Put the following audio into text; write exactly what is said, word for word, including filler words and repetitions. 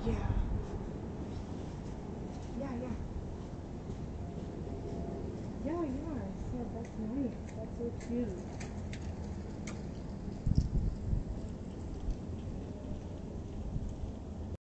Yeah. Yeah, yeah. Yeah, yeah. I said that's nice. That's so cute.